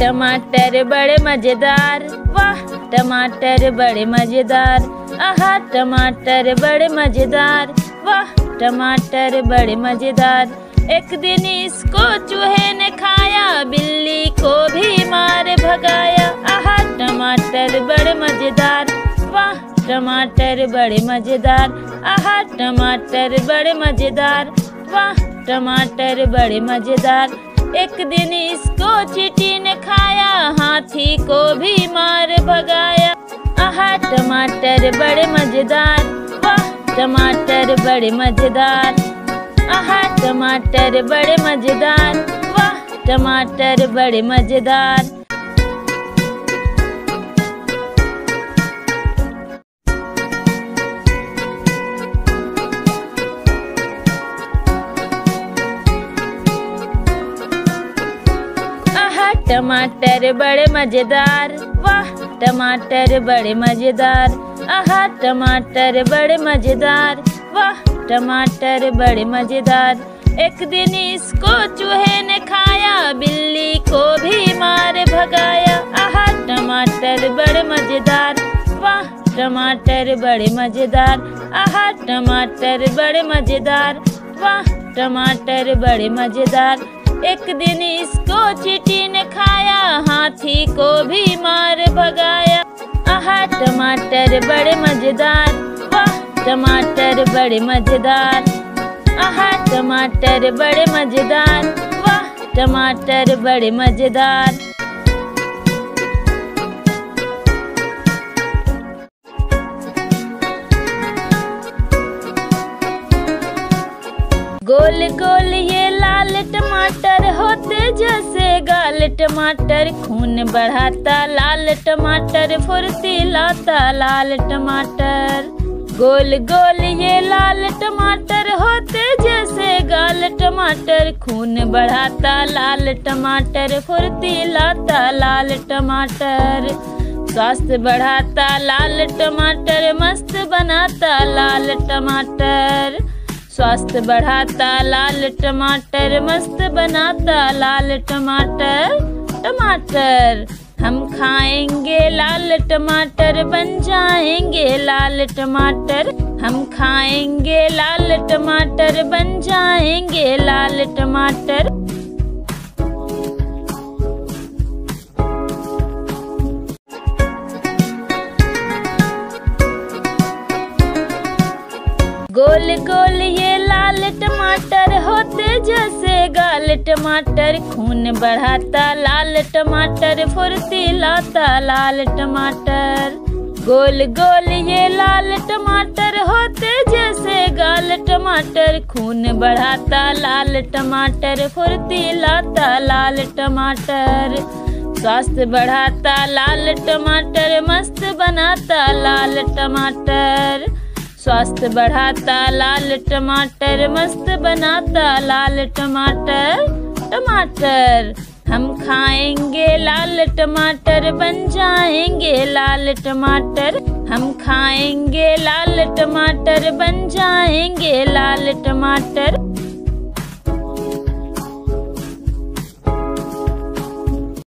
टमाटर बड़े मजेदार, वाह टमाटर बड़े मजेदार। आहा टमाटर बड़े मजेदार, वाह टमाटर बड़े मजेदार। एक दिन इसको चूहे ने खाया, बिल्ली को भी मार भगाया। आहा टमाटर बड़े मजेदार, वाह टमाटर बड़े मजेदार। आहा टमाटर बड़े मजेदार, वाह टमाटर बड़े मजेदार। एक दिन इसको चींटी ने खाया, हाथी को भी मार भगाया। आहा टमाटर बड़े मजेदार, वाह टमाटर बड़े मजेदार। आहा टमाटर बड़े मजेदार, वाह टमाटर बड़े मजेदार। टमाटर बड़े मजेदार, वाह टमाटर बड़े मजेदार। आहा टमाटर बड़े मजेदार, वाह टमाटर बड़े मजेदार। एक दिन इसको चूहे ने खाया, बिल्ली को भी मार भगाया। आहा टमाटर बड़े मजेदार, वाह टमाटर बड़े मजेदार। आहा टमाटर बड़े मजेदार, वाह टमाटर बड़े मजेदार। एक दिन इसको चींटी ने खाया, हाथी को भी मार भगाया। आहा टमाटर बड़े मजेदार, वाह टमाटर बड़े मजेदार। आहा टमाटर बड़े मजेदार, वाह टमाटर बड़े मजेदार। गोल गोल ये लाल टमाटर होते जैसे गाल टमाटर, खून बढ़ाता लाल टमाटर, फुर्ती लाता लाल टमाटर। गोल गोल ये लाल टमाटर होते जैसे गाल टमाटर, खून बढ़ाता लाल टमाटर, फुर्ती लाता लाल टमाटर। स्वास्थ्य बढ़ाता लाल टमाटर, मस्त बनाता लाल टमाटर। स्वास्थ्य बढ़ाता लाल टमाटर, मस्त बनाता लाल टमाटर। टमाटर हम खाएंगे लाल टमाटर, बन जाएंगे लाल टमाटर। हम खाएंगे लाल टमाटर, बन जाएंगे लाल टमाटर। गोल गोल ये लाल टमाटर होते जैसे गाल टमाटर, खून बढ़ाता लाल टमाटर, फुर्ती लाता लाल टमाटर। गोल गोल ये लाल टमाटर होते जैसे गाल टमाटर, खून बढ़ाता लाल टमाटर, फुर्ती लाता लाल टमाटर। स्वास्थ्य बढ़ाता लाल टमाटर, मस्त बनाता लाल टमाटर। स्वास्थ्य बढ़ाता लाल टमाटर, मस्त बनाता लाल टमाटर। टमाटर हम खाएंगे लाल टमाटर, बन जाएंगे लाल टमाटर। हम खाएंगे लाल टमाटर, बन जाएंगे लाल टमाटर।